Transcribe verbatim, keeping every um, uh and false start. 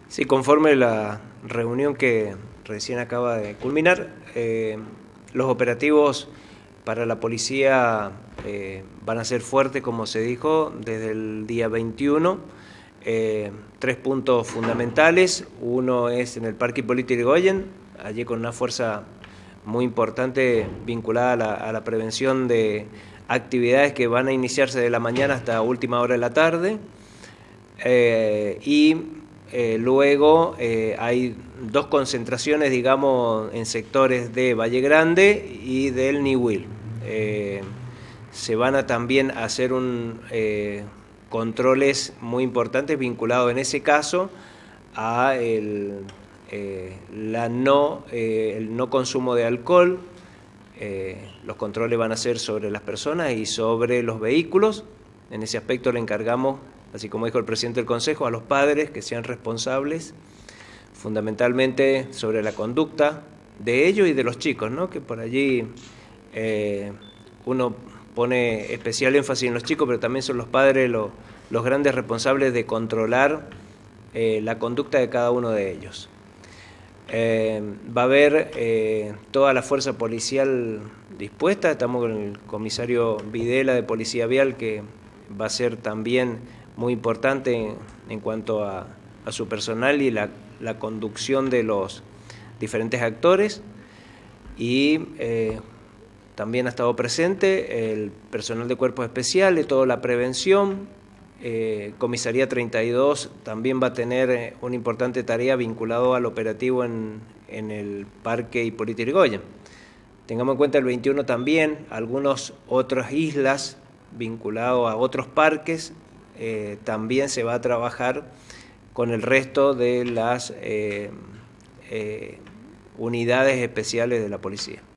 Sí, conforme la reunión que recién acaba de culminar, eh, los operativos para la policía eh, van a ser fuertes, como se dijo, desde el día veintiuno. Eh, tres puntos fundamentales. Uno es en el Parque Hipólito Yrigoyen, allí con una fuerza muy importante vinculada a la, a la prevención de actividades que van a iniciarse de la mañana hasta última hora de la tarde. Eh, y eh, luego eh, hay dos concentraciones, digamos, en sectores de Valle Grande y del Niwil. Eh, se van a también hacer un, eh, controles muy importantes vinculados en ese caso a el, eh, la no, eh, el no consumo de alcohol. Eh, los controles van a ser sobre las personas y sobre los vehículos. En ese aspecto le encargamos, así como dijo el presidente del Consejo, a los padres que sean responsables, fundamentalmente sobre la conducta de ellos y de los chicos, ¿no? Que por allí eh, uno pone especial énfasis en los chicos, pero también son los padres los, los grandes responsables de controlar eh, la conducta de cada uno de ellos. Eh, va a haber eh, toda la fuerza policial dispuesta. Estamos con el comisario Videla de Policía Vial, que va a ser también muy importante en, en cuanto a, a su personal y la, la conducción de los diferentes actores. Y eh, también ha estado presente el personal de cuerpos especiales, toda la prevención. Eh, Comisaría treinta y dos también va a tener una importante tarea vinculado al operativo en, en el Parque Hipólito Yrigoyen. Tengamos en cuenta el veintiuno también, algunas otras islas vinculadas a otros parques, eh, también se va a trabajar con el resto de las eh, eh, unidades especiales de la policía.